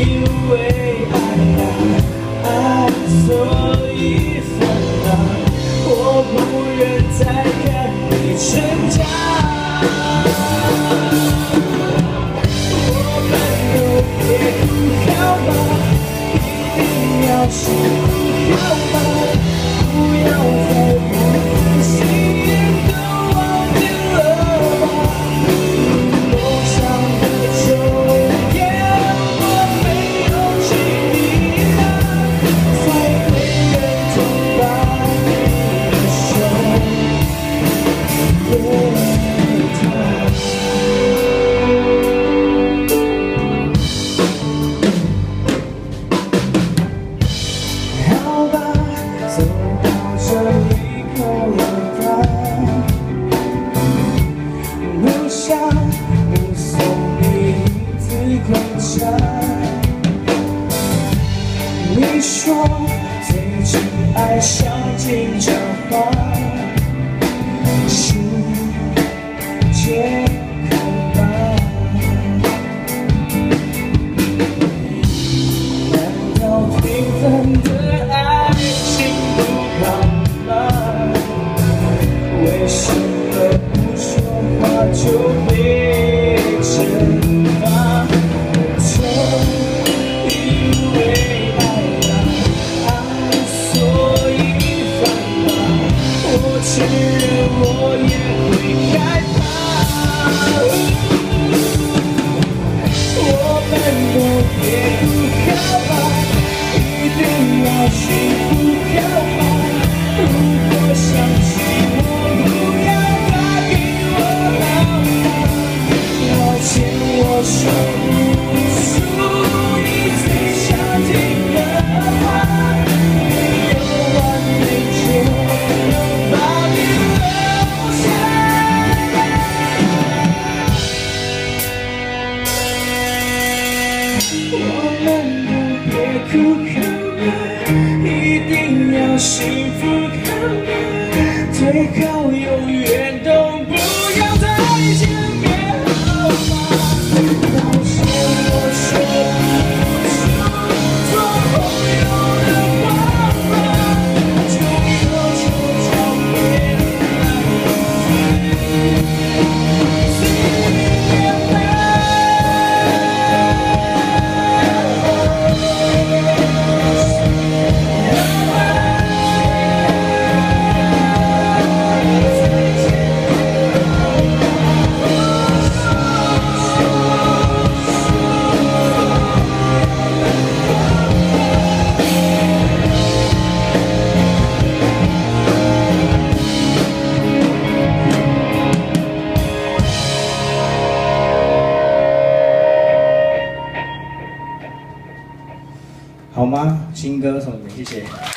因为爱，所以放大。我不愿再看你成长。我们都别哭好吗？一定要幸福好吗？不要再不心眼都忘记了吧。梦想的终点，我没有距离啊，才没人懂把你的手给他。好吧，走到这一刻了吧，不想目送你一字空茶。你说最近爱上紧张话，世界可怕。难道平凡的爱情不好吗？为什么不说话就被惩罚？就因为爱，所以放大。我承认我也会害怕。我们都别哭好吗？一定要幸福好吗？如果想起我，不要打给我好吗？要牵我手，不属于最想听的话。没有完美就把你留下。我们都别哭好吗？一定要幸福好吗？最好永远都不要再见面好吗？到时我说不出做朋友的话吗？就有惆怅别好吗？新歌送给你，谢谢。